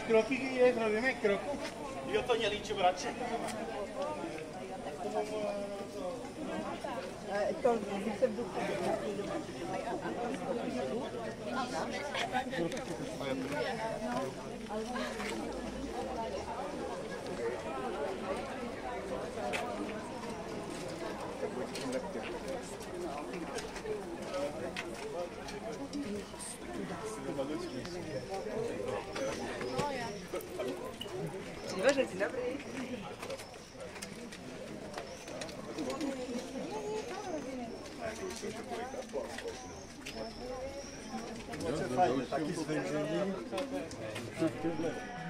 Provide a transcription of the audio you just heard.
kroky, jak robíme kroku. Jo, to nie liczy, bracie. To více v duchu. Boże, dzień dobry. Fajnie, taki zwężeni.